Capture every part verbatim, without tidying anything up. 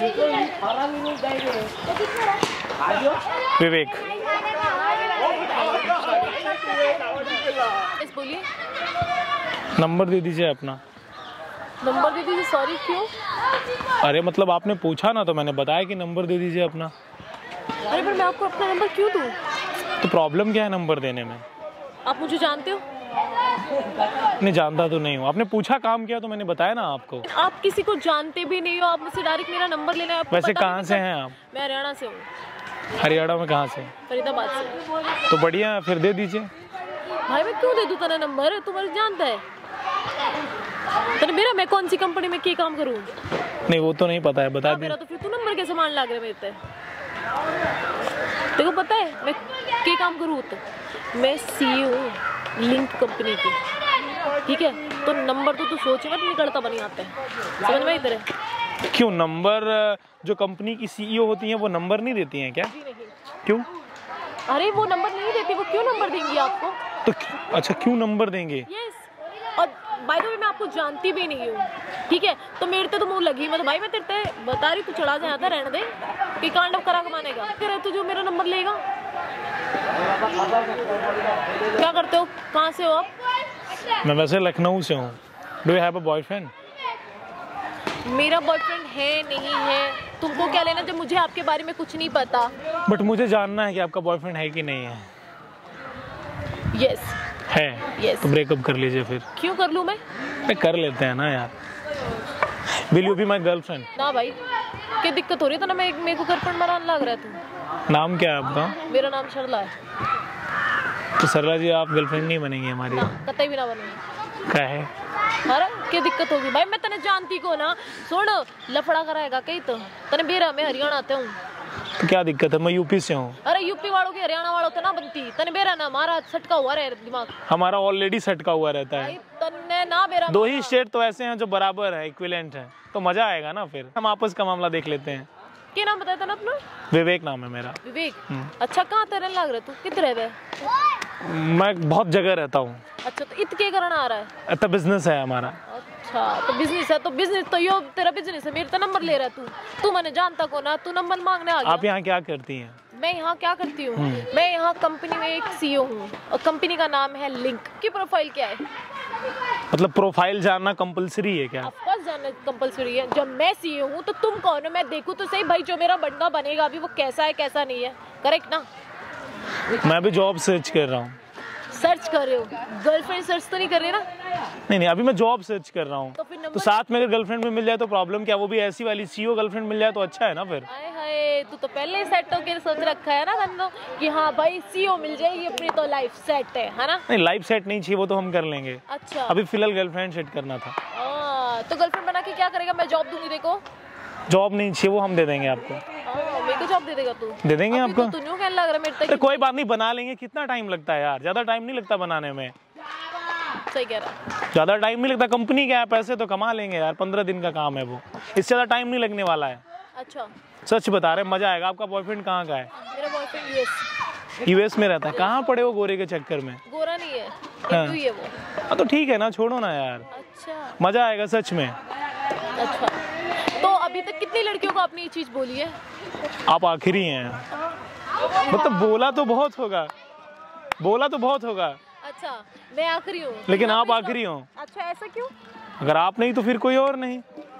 विवेक। बोलिए। नंबर दे दीजिए अपना। नंबर दे दीजिए। सॉरी क्यों? अरे मतलब आपने पूछा ना तो मैंने बताया कि नंबर दे दीजिए अपना। अरे पर मैं आपको अपना नंबर क्यों दूं? तो प्रॉब्लम क्या है नंबर देने में? आप मुझे जानते हो? नहीं जानता तो नहीं हूँ, आपने पूछा काम किया तो मैंने बताया ना आपको। आप किसी को जानते भी नहीं हो, आप मुझसे डायरेक्ट मेरा नंबर लेना है। आपको वैसे पता कहाँ से हैं आप? मैं हरियाणा से हूँ। हरियाणा में कहाँ से? फरीदाबाद से। तो बढ़िया है, फिर दे दीजिए। भाई मैं क्यों दे दूँ तेरा नंबर? तू मुझे जानता है? तेरे मेरा मैं कौन सी कंपनी में क्या काम करूँ? नहीं वो तो नहीं पता है, बता दे। तो फिर तू नंबर कैसे मान लग रहा है मेरे पे? तेरे को पता है मैं क्या काम करूँ? तो मैं सीईओ हूँ लिंक कंपनी की, ठीक है? तो नंबर तो तू सोच मत, निकलता बनी आता है, समझ में इधर है। क्यों नंबर, जो कंपनी की सीईओ होती हैं वो नंबर नहीं देती हैं क्या? नहीं। क्यों? अरे वो नंबर नहीं देती, वो क्यों नंबर देंगी आपको? तो अच्छा क्यों नंबर देंगे? यस। और बाय द वे मैं आपको जानती भी नहीं हूँ, ठीक है? तो मेरे तो मुँह लगी मत भाई, मैं तेरे बता रही, तू चढ़ा जाता रहने दे कि कांड करा कमानेगा तेरे, तू जो मेरा नंबर लेगा। क्या करते हो? कहाँ से हो आप? मैं वैसे लखनऊ से हूँ। Do you have a boyfriend? मेरा बॉयफ्रेंड है नहीं है, तुमको क्या लेना जब मुझे आपके बारे में कुछ नहीं पता। बट मुझे जानना है कि आपका बॉयफ्रेंड है कि नहीं है। यस है। यस। तो ब्रेकअप कर लीजिए फिर। क्यों कर लूँ मैं? मैं कर लेते हैं ना यार। Will you be my girlfriend? ना भाई, क्या दिक्कत हो रही है? तो ना मैं मेरे को गर्लफ्रेंड बनाने लग रहा है तू। नाम क्या है आपका? मेरा नाम सरला है। तो सरला जी आप गर्लफ्रेंड नहीं बनेंगी हमारी? ना कतई भी ना बनेगी। क्या है? अरे क्या दिक्कत होगी भाई? मैं तने जानती को ना, सुन लफड़ा कराएगा कहीं तो तने बेरा में हरियाणा आते हूँ। तो क्या दिक्कत है? मैं यूपी से हूँ। अरे यूपी वालों की हरियाणा वालों तो ना बनती, तने बेरा ना हमारा सटका हुआ रहे दिमाग। हमारा ऑलरेडी सटका हुआ रहता है। तने ना बेरा दो ही स्टेट तो ऐसे हैं जो बराबर है, इक्विवेलेंट है, तो मजा आएगा ना। फिर हम आपस का मामला देख लेते हैं। क्या नाम बताया था ना अपना? विवेक नाम है मेरा। विवेक। अच्छा कहाँ तेरे लग रहा? तू किधर है? मैं बहुत जगह रहता हूँ। अच्छा तो इत के करना आ रहा है? अच्छा बिजनेस है हमारा। अच्छा तो बिजनेस है, तो बिजनेस तो यो तेरा बिजनेस है, मेरे तो नंबर ले रहा है तू। तू मैंने जानता को ना, तू नंबर मांगने आ गया। आप यहाँ क्या करती हैं? मैं यहाँ क्या करती हूँ? मैं यहाँ कंपनी में एक सीईओ हूँ और कंपनी का नाम है लिंक। की प्रोफाइल क्या है? मतलब प्रोफाइल जानना कंपलसरी है क्या? ऑफ कोर्स जानना कंपलसरी है। जब मैं सीईओ हूँ तो तुम कौन हो? मैं देखूँ तो सही भाई, जो मेरा बंदा बनेगा अभी वो कैसा है कैसा नहीं है, करेक्ट ना? मैं भी जॉब सर्च कर रहा हूँ। सर्च कर रहे हो? गर्लफ्रेंड सर्च तो नहीं कर रहे ना? नहीं नहीं, अभी मैं जॉब सर्च कर रहा हूँ। तो, फिर तो साथ में अगर गर्लफ्रेंड भी मिल जाए तो प्रॉब्लम क्या? वो भी ऐसी वाली सीईओ गर्लफ्रेंड मिल जाए तो अच्छा है ना फिर। हाय हाय, तू तो पहले ही सेट होके सोच रखा है ना गंदो कि हाँ भाई सीईओ मिल जाएगी अपनी तो लाइफ सेट है, है ना? नहीं लाइफ सेट नहीं चाहिए, वो तो हम कर लेंगे। अच्छा अभी फिलहाल गर्लफ्रेंड सेट करना था। आ, तो गर्लफ्रेंड बना के क्या करेगा? मैं जॉब दूंगी देखो। जॉब नहीं चाहिए, वो हम दे देंगे आपको। मेरे को जॉब दे देगा तू? दे देंगे आपको। तो तू कहने लग रहा है मेरे तक। कोई बात नहीं, बना लेंगे। कितना टाइम लगता है यार? ज्यादा टाइम नहीं लगता बनाने में। सही कह रहा। ज्यादा टाइम नहीं लगता, कंपनी क्या है, पैसे तो कमा लेंगे यार। पंद्रह दिन का काम है वो, इससे ज्यादा टाइम नहीं लगने वाला है। अच्छा सच बता रहे, मजा आएगा। आपका बॉयफ्रेंड कहाँ का है? मेरा बॉयफ्रेंड यूएस। यूएस में रहता है? कहाँ पड़े वो गोरे के चक्कर में? गोरा नहीं है, हाँ। हिंदू ही है वो। हाँ तो ठीक है ना, छोड़ो ना यार। अच्छा मजा आएगा सच में। अच्छा तो अभी तक कितनी लड़कियों को आपने ये चीज बोली है? आप आखिरी हैं। मतलब बोला तो बहुत होगा, बोला तो बहुत होगा। अच्छा मैं आखिरी हूँ लेकिन आप आखिरी हो। अच्छा ऐसा क्यों? अगर आप नहीं तो फिर कोई और नहीं,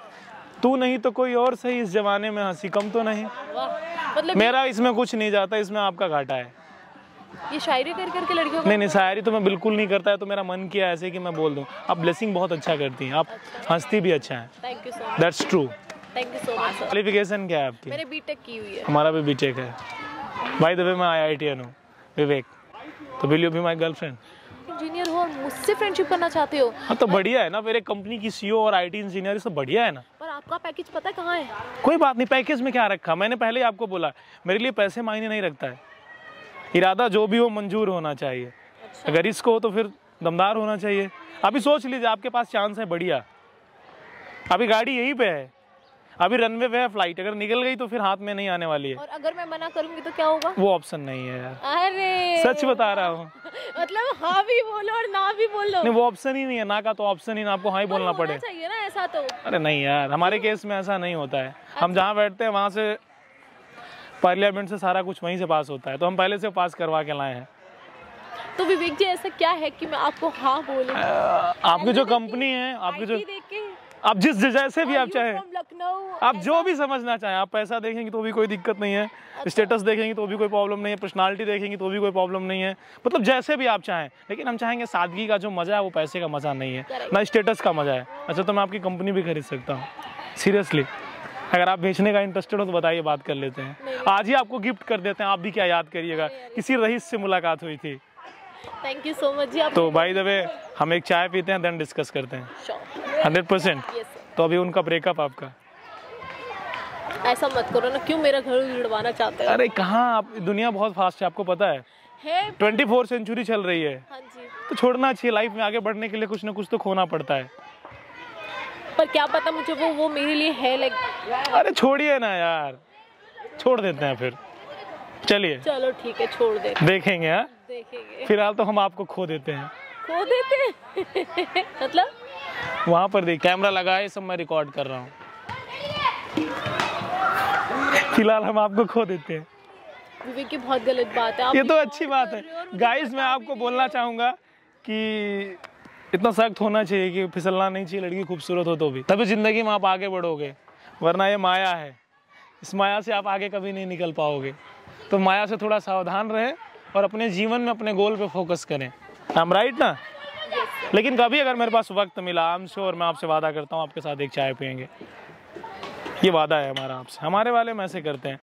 तू नहीं तो कोई और सही। इस जमाने में हंसी कम तो नहीं। वाह, मतलब मेरा इसमें कुछ नहीं जाता, इसमें आपका घाटा है। ये शायरी कर करके लड़कियों को? नहीं नहीं, शायरी तो मैं बिल्कुल नहीं करता है। तो मेरा मन किया ऐसे कि मैं बोल दूं। आप ब्लेसिंग बहुत अच्छा करती हैं, आप हंसती भी अच्छा है। Thank you so much. That's true. Thank you so much sir. Qualification क्या है आपकी? मैंने बीटेक की हुई है। हमारा भी बीटेक है। बाय द वे मैं आई आई टी एन हूँ। विवेक, तो will you be my girlfriend? Engineer हो और मुझसे फ्रेंडशिप करना चाहते हो? हाँ तो बढ़िया है ना, मेरे कंपनी की सीईओ और आईटी इंजीनियर, सब बढ़िया है ना। पर आपका पैकेज पता है कहाँ है? कोई बात नहीं, पैकेज में क्या रखा? मैंने पहले ही आपको बोला, मेरे लिए पैसे मायने नहीं रखता है। इरादा जो भी हो मंजूर होना चाहिए। अच्छा। अगर इसको हो तो फिर दमदार होना चाहिए। अभी सोच लीजिए, आपके पास चांस है बढ़िया। अभी गाड़ी यहीं पे है, अभी रनवे पे है फ्लाइट, अगर निकल गई तो फिर हाथ में नहीं आने वाली है। और अगर मैं मना करूंगी तो क्या होगा? वो ऑप्शन नहीं है यार, अरे सच बता रहा हूँ। मतलब हाँ भी बोलो और ना भी बोलो। नहीं, वो ऑप्शन ही नहीं है, ना का तो ऑप्शन ही ना, आपको हाँ ही बोलना पड़े। चाहिए ना ऐसा तो। अरे नहीं यार, हमारे केस में ऐसा नहीं होता है। हम जहाँ बैठते हैं वहाँ से पार्लियामेंट से सारा कुछ वहीं से पास होता है, तो हम पहले से पास करवा के लाए हैं। तो विवेक जी ऐसा क्या है कि मैं आपको हाँ बोलूं? आपकी जो कंपनी है, आपकी जो, देख के आप जिस जैसे भी आप चाहे, लखनऊ, आप जो भी समझना चाहें, आप पैसा देखेंगे तो भी कोई दिक्कत नहीं है, स्टेटस देखेंगे तो भी कोई प्रॉब्लम नहीं है, पर्सनालिटी देखेंगे तो भी कोई प्रॉब्लम नहीं है, मतलब जैसे भी आप चाहें। लेकिन हम चाहेंगे सादगी का जो मजा है वो पैसे का मजा नहीं है, ना स्टेटस का मजा है। अच्छा, तो मैं आपकी कंपनी भी खरीद सकता हूँ सीरियसली, अगर आप बेचने का इंटरेस्टेड हो तो बताइए, बात कर लेते हैं। आज ही आपको गिफ्ट कर देते हैं, आप भी क्या याद करिएगा, किसी रईस से मुलाकात हुई थी। थैंक यू सो मच जी। तो बाय द वे हम एक चाय पीते हैं, देन डिस्कस करते हैं। Hundred percent. तो अभी उनका ब्रेकअप आपका? ऐसा मत करो ना, क्यों मेरा घर उड़वाना चाहते हो? अरे कहाँ, आप, दुनिया बहुत फास्ट है, आपको पता है, है ट्वेंटी फोर सेंचुरी चल रही है। हाँ जी। तो छोड़ना चाहिए, लाइफ में आगे बढ़ने के लिए कुछ ना कुछ तो खोना पड़ता है। पर क्या पता मुझे वो वो मेरे लिए है लाइक। अरे छोड़िए ना यार, छोड़ देते हैं फिर, चलिए। चलो ठीक है, छोड़ दे, देखेंगे। हाँ, देखेंगे। फिलहाल तो हम आपको खो देते हैं। खो देते हैं? मतलब वहां पर देख, कैमरा लगा है, सब मैं रिकॉर्ड कर रहा हूँ। फिलहाल हम आपको खो देते हैं। विवेक की बहुत गलत बात है। आप ये तो अच्छी बात है। गाइस, मैं आपको बोलना चाहूंगा कि इतना सख्त होना चाहिए कि फिसलना नहीं चाहिए, लड़की खूबसूरत हो तो भी, तभी जिंदगी में आप आगे बढ़ोगे, वरना ये माया है, इस माया से आप आगे कभी नहीं निकल पाओगे। तो माया से थोड़ा सावधान रहें और अपने जीवन में अपने गोल पे फोकस करें। आई एम राइट ना? लेकिन कभी अगर मेरे पास वक्त मिला, आई एम श्योर, मैं आपसे वादा करता हूँ आपके साथ एक चाय पियेंगे। ये वादा है हमारा आपसे, हमारे वाले में ऐसे करते हैं।